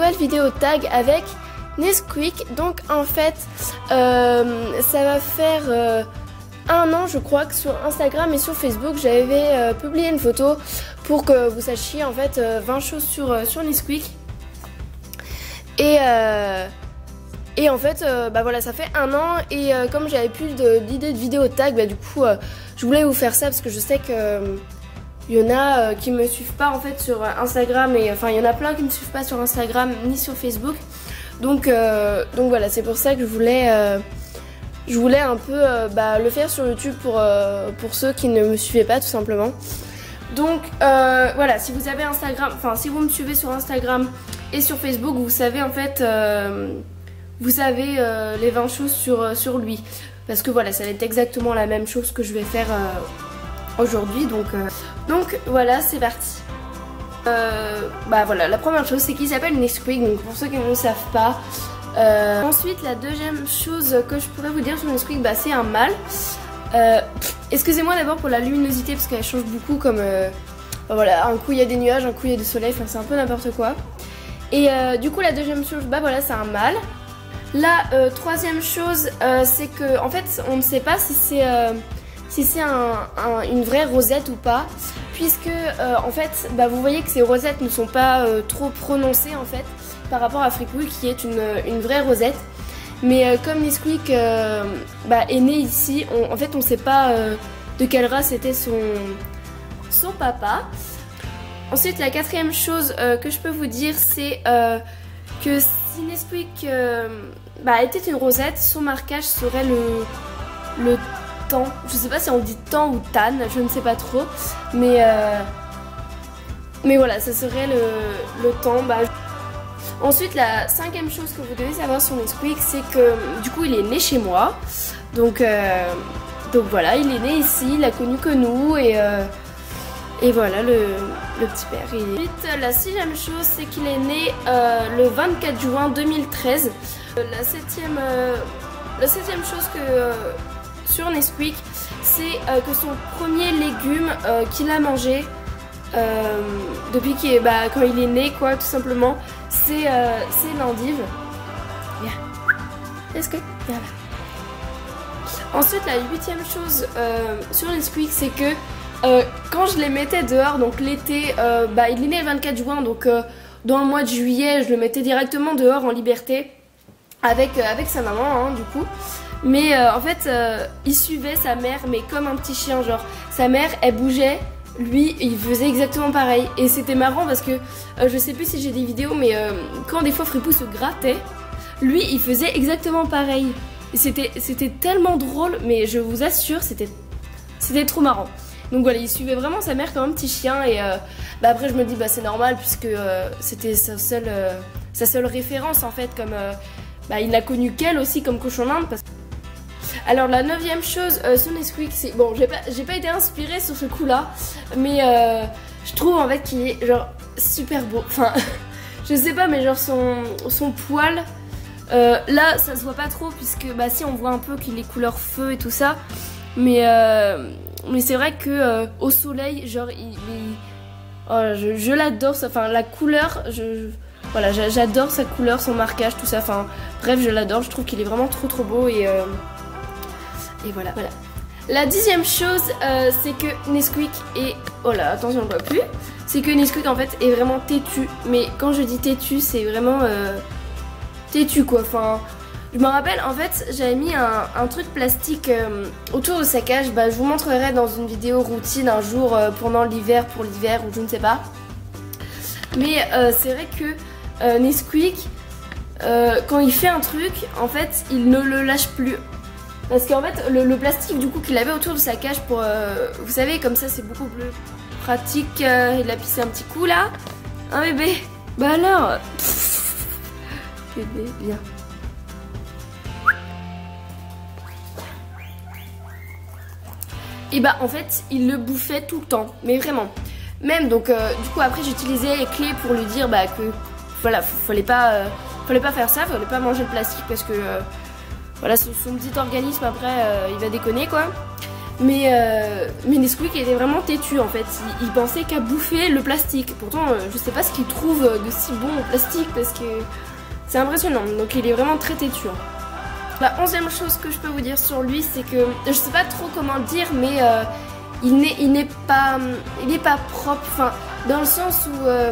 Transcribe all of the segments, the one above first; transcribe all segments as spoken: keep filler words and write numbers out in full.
nouvelle vidéo tag avec Nesquik. Donc en fait euh, ça va faire euh, un an je crois que sur Instagram et sur Facebook j'avais euh, publié une photo pour que vous sachiez en fait euh, vingt choses sur, euh, sur Nesquik. Et, euh, et en fait euh, bah voilà, ça fait un an et euh, comme j'avais plus d'idées de, de vidéo tag, bah du coup euh, je voulais vous faire ça parce que je sais que euh, il y en a euh, qui me suivent pas en fait sur Instagram et enfin il y en a plein qui me suivent pas sur Instagram ni sur Facebook. Donc, euh, donc voilà, c'est pour ça que je voulais, euh, je voulais un peu euh, bah, le faire sur YouTube pour, euh, pour ceux qui ne me suivaient pas tout simplement. Donc euh, voilà, si vous avez Instagram, enfin si vous me suivez sur Instagram et sur Facebook, vous savez en fait, euh, vous savez euh, les vingt choses sur, sur lui. Parce que voilà, ça va être exactement la même chose que je vais faire euh, aujourd'hui. Donc, euh, donc voilà, c'est parti. Euh, bah voilà, la première chose c'est qu'il s'appelle Nesquik, donc pour ceux qui ne le savent pas. Euh, ensuite, la deuxième chose que je pourrais vous dire sur Nesquik, bah c'est un mâle. Euh, Excusez-moi d'abord pour la luminosité parce qu'elle change beaucoup, comme euh, bah voilà, un coup il y a des nuages, un coup il y a du soleil, enfin c'est un peu n'importe quoi. Et euh, du coup la deuxième chose, bah voilà, c'est un mâle. La euh, troisième chose, euh, c'est que en fait on ne sait pas si c'est euh, si c'est un, un, une vraie rosette ou pas. Puisque euh, en fait bah, vous voyez que ces rosettes ne sont pas euh, trop prononcées en fait par rapport à Fripouille qui est une, une vraie rosette. Mais euh, comme Nesquik euh, bah, est né ici, on, en fait on ne sait pas euh, de quelle race était son, son papa. Ensuite la quatrième chose euh, que je peux vous dire, c'est euh, que si Nesquik euh, bah, était une rosette, son marquage serait le, le temps. Je sais pas si on dit temps ou tan, je ne sais pas trop, mais euh, mais voilà, ça serait le, le temps. Bah, ensuite la cinquième chose que vous devez savoir sur Nesquik, c'est que du coup il est né chez moi, donc euh, donc voilà, il est né ici, il a connu que nous et euh, et voilà le, le petit père. Et ensuite la sixième chose, c'est qu'il est né euh, le vingt-quatre juin deux mille treize. La septième euh, la septième chose que euh, sur Nesquik, c'est euh, que son premier légume euh, qu'il a mangé euh, depuis qu'il est, bah, quand il est né, quoi, tout simplement, c'est euh, l'endive. Viens. Est-ce que viens là. Ensuite, la huitième chose euh, sur Nesquik, c'est que euh, quand je les mettais dehors, donc l'été, euh, bah, il est né le vingt-quatre juin, donc euh, dans le mois de juillet, je le mettais directement dehors en liberté avec, euh, avec sa maman, hein, du coup. Mais euh, en fait, euh, il suivait sa mère, mais comme un petit chien, genre sa mère, elle bougeait, lui, il faisait exactement pareil. Et c'était marrant parce que, euh, je sais plus si j'ai des vidéos, mais euh, quand des fois Fripouille se grattait, lui, il faisait exactement pareil. C'était c'était tellement drôle, mais je vous assure, c'était c'était trop marrant. Donc voilà, il suivait vraiment sa mère comme un petit chien. Et euh, bah après, je me dis, bah c'est normal, puisque euh, c'était sa seule, euh, sa seule référence, en fait, comme... Euh, bah, il n'a connu qu'elle aussi comme cochon d'Inde. Parce... Alors la neuvième chose euh, sur Nesquik, c'est... Bon, j'ai pas, j'ai pas été inspirée sur ce coup-là, mais euh, je trouve en fait qu'il est genre super beau. Enfin, je sais pas, mais genre son, son poil, euh, là ça se voit pas trop, puisque bah si on voit un peu qu'il est couleur feu et tout ça. Mais, euh, mais c'est vrai que euh, au soleil, genre il... il... Oh, je je l'adore, enfin la couleur, je... Voilà, j'adore sa couleur, son marquage, tout ça. Enfin, bref, je l'adore. Je trouve qu'il est vraiment trop trop beau et euh, et voilà, voilà. La dixième chose, euh, c'est que Nesquik est... Oh là, attention, on ne voit plus. C'est que Nesquik, en fait, est vraiment têtu. Mais quand je dis têtu, c'est vraiment euh, têtu, quoi. Enfin, je me rappelle, en fait, j'avais mis un, un truc plastique euh, autour de sa cage. Bah, je vous montrerai dans une vidéo routine un jour euh, pendant l'hiver, pour l'hiver, ou je ne sais pas. Mais euh, c'est vrai que euh, Nesquik, euh, quand il fait un truc, en fait, il ne le lâche plus. Parce qu'en fait, le, le plastique du coup qu'il avait autour de sa cage pour... Euh, vous savez, comme ça, c'est beaucoup plus pratique. Euh, il a pissé un petit coup, là. Hein, bébé? Bah alors... Pff, bébé, viens. Et bah, en fait, il le bouffait tout le temps. Mais vraiment. Même, donc, euh, du coup, après, j'utilisais les clés pour lui dire bah, que... Voilà, fallait pas, euh, fallait pas faire ça, fallait pas manger le plastique parce que... Euh, voilà, son, son petit organisme, après, euh, il va déconner, quoi. Mais, euh, mais Nesquik était vraiment têtu en fait, il, il pensait qu'à bouffer le plastique. Pourtant euh, je sais pas ce qu'il trouve de si bon au plastique parce que c'est impressionnant. Donc il est vraiment très têtu. Hein. La onzième chose que je peux vous dire sur lui, c'est que je sais pas trop comment dire, mais euh, il n'est il n'est pas il n'est pas propre. Enfin, dans le sens où euh,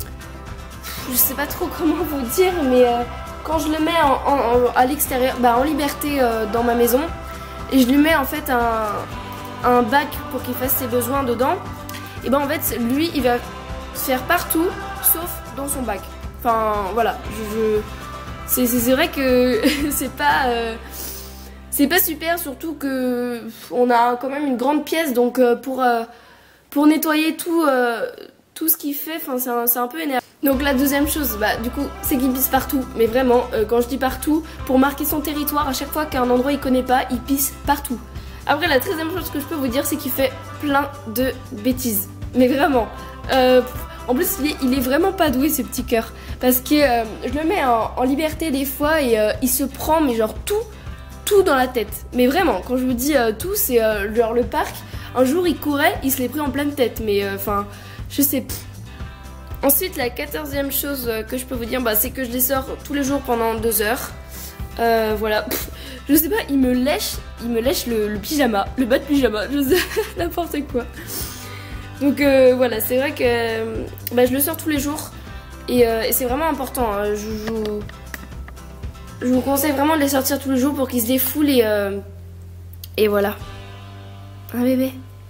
je sais pas trop comment vous dire, mais euh, quand je le mets en, en, en, à l'extérieur, bah, en liberté euh, dans ma maison. Et je lui mets en fait un, un bac pour qu'il fasse ses besoins dedans. Et ben en fait lui il va faire partout sauf dans son bac. Enfin voilà, je, je... c'est vrai que c'est pas euh, c'est pas super, surtout que on a quand même une grande pièce, donc euh, pour euh, pour nettoyer tout euh, tout ce qu'il fait, enfin c'est un, un peu énervant. Donc la deuxième chose, bah du coup, c'est qu'il pisse partout. Mais vraiment, euh, quand je dis partout, pour marquer son territoire, à chaque fois qu'un endroit il connaît pas, il pisse partout. Après, la treizième chose que je peux vous dire, c'est qu'il fait plein de bêtises. Mais vraiment. Euh, en plus, il est, il est vraiment pas doué, ce petit cœur. Parce que euh, je le mets en, en liberté des fois et euh, il se prend, mais genre tout, tout dans la tête. Mais vraiment, quand je vous dis euh, tout, c'est euh, genre le parc. Un jour, il courait, il se l'est pris en pleine tête. Mais enfin, euh, je sais pas. Ensuite, la quatorzième chose que je peux vous dire, bah, c'est que je les sors tous les jours pendant deux heures. Euh, voilà. Pff, je sais pas, il me lèche, il me lèche le, le pyjama, le bas de pyjama, je sais, n'importe quoi. Donc euh, voilà, c'est vrai que bah, je le sors tous les jours et, euh, et c'est vraiment important. Hein. Je, je, je vous conseille vraiment de les sortir tous les jours pour qu'ils se défoulent et, euh, et voilà. Un bébé.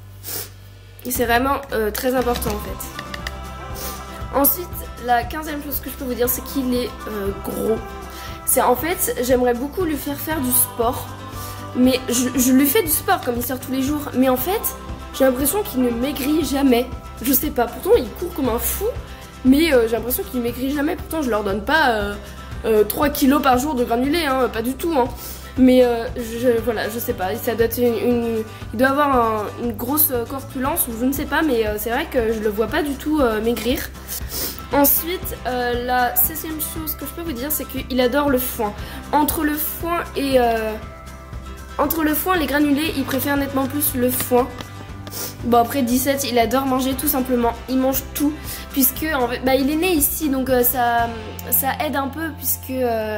Et c'est vraiment euh, très important en fait. Ensuite, la quinzième chose que je peux vous dire, c'est qu'il est euh, gros. C'est en fait, j'aimerais beaucoup lui faire faire du sport. Mais je, je lui fais du sport comme il sort tous les jours. Mais en fait, j'ai l'impression qu'il ne maigrit jamais. Je sais pas, pourtant il court comme un fou. Mais euh, j'ai l'impression qu'il ne maigrit jamais. Pourtant, je leur donne pas euh, euh, trois kilos par jour de granulés, hein, pas du tout. Hein. Mais euh, je, voilà, je sais pas, ça doit être une, une, il doit avoir un, une grosse corpulence ou je ne sais pas, mais euh, c'est vrai que je le vois pas du tout euh, maigrir. Ensuite, euh, la seizième chose que je peux vous dire, c'est qu'il adore le foin. Entre le foin et euh, entre le foin et les granulés, il préfère nettement plus le foin. Bon après dix-sept, il adore manger tout simplement, il mange tout, puisque en fait, bah, il est né ici, donc euh, ça, ça aide un peu, puisque euh,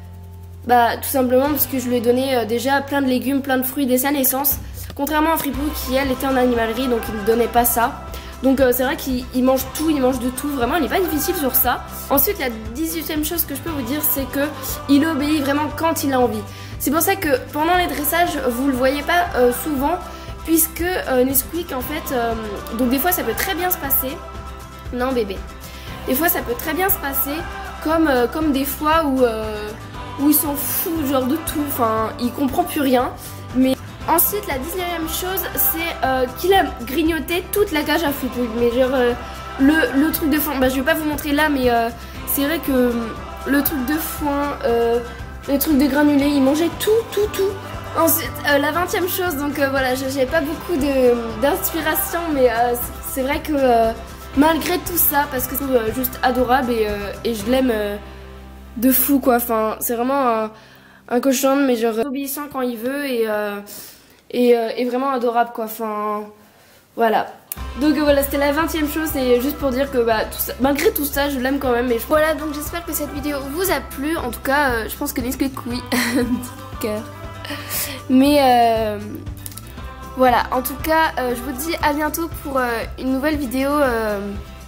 bah tout simplement parce que je lui ai donné euh, déjà plein de légumes, plein de fruits dès sa naissance, contrairement à Fripouille qui elle était en animalerie, donc il ne donnait pas ça. Donc euh, c'est vrai qu'il mange tout, il mange de tout, vraiment il n'est pas difficile sur ça. Ensuite la dix-huitième chose que je peux vous dire, c'est que il obéit vraiment quand il a envie. C'est pour ça que pendant les dressages, vous le voyez pas euh, souvent, puisque euh, Nesquik en fait, euh, donc des fois ça peut très bien se passer, non bébé, des fois ça peut très bien se passer, comme, euh, comme des fois où, euh, où il s'en fout genre de tout, enfin il comprend plus rien. Mais ensuite la dix-neuvième chose, c'est euh, qu'il a grignoté toute la cage à Fripouille, mais genre euh, le, le truc de foin, bah je vais pas vous montrer là, mais euh, c'est vrai que le truc de foin, euh, le truc de granulés, il mangeait tout, tout, tout. Ensuite, euh, la vingtième chose, donc euh, voilà, j'ai pas beaucoup d'inspiration, mais euh, c'est vrai que euh, malgré tout ça, parce que c'est euh, juste adorable et, euh, et je l'aime euh, de fou quoi, enfin c'est vraiment un, un cochon, mais genre obéissant quand il veut et, euh, et, euh, et vraiment adorable quoi, enfin voilà. Donc euh, voilà, c'était la vingtième chose et juste pour dire que bah, tout ça, malgré tout ça, je l'aime quand même. Et je... Voilà, donc j'espère que cette vidéo vous a plu, en tout cas euh, je pense que Nesquik oui, un petit cœur. Mais euh, voilà, en tout cas, euh, je vous dis à bientôt pour euh, une nouvelle vidéo, euh,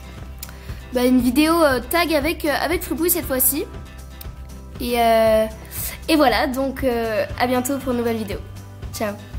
bah, une vidéo euh, tag avec, euh, avec Fripouille cette fois-ci. Et, euh, et voilà, donc euh, à bientôt pour une nouvelle vidéo. Ciao.